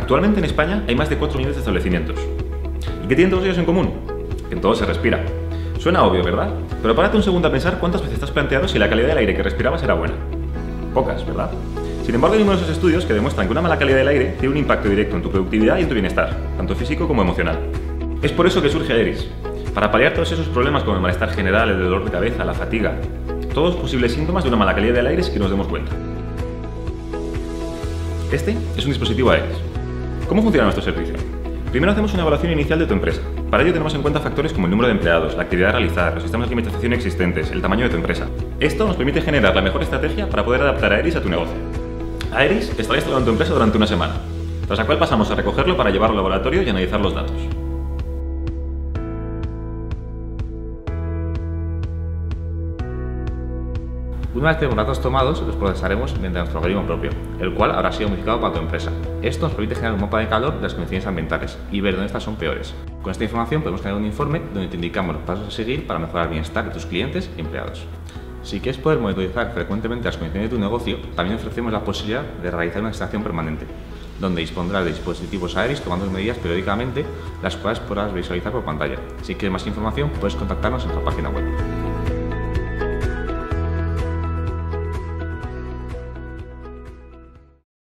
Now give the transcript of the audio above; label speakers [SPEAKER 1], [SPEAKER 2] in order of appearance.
[SPEAKER 1] Actualmente en España hay más de 4 millones de establecimientos. ¿Y qué tienen todos ellos en común? Que en todo se respira. Suena obvio, ¿verdad? Pero párate un segundo a pensar cuántas veces te has planteado si la calidad del aire que respirabas era buena. Pocas, ¿verdad? Sin embargo, hay numerosos estudios que demuestran que una mala calidad del aire tiene un impacto directo en tu productividad y en tu bienestar, tanto físico como emocional. Es por eso que surge Aeris, para paliar todos esos problemas como el malestar general, el dolor de cabeza, la fatiga, todos posibles síntomas de una mala calidad del aire sin que nos demos cuenta. Este es un dispositivo Aeris. ¿Cómo funciona nuestro servicio? Primero hacemos una evaluación inicial de tu empresa. Para ello tenemos en cuenta factores como el número de empleados, la actividad a realizar, los sistemas de climatización existentes, el tamaño de tu empresa. Esto nos permite generar la mejor estrategia para poder adaptar a Aeris a tu negocio. Aeris estará instalado en tu empresa durante una semana, tras la cual pasamos a recogerlo para llevarlo al laboratorio y analizar los datos.
[SPEAKER 2] Una vez que tenemos datos tomados, los procesaremos mediante nuestro algoritmo propio, el cual habrá sido modificado para tu empresa. Esto nos permite generar un mapa de calor de las condiciones ambientales y ver dónde estas son peores. Con esta información podemos generar un informe donde te indicamos los pasos a seguir para mejorar el bienestar de tus clientes y empleados. Si quieres poder monitorizar frecuentemente las condiciones de tu negocio, también ofrecemos la posibilidad de realizar una extracción permanente, donde dispondrás de dispositivos Aeris tomando medidas periódicamente, las cuales podrás visualizar por pantalla. Si quieres más información, puedes contactarnos en nuestra página web.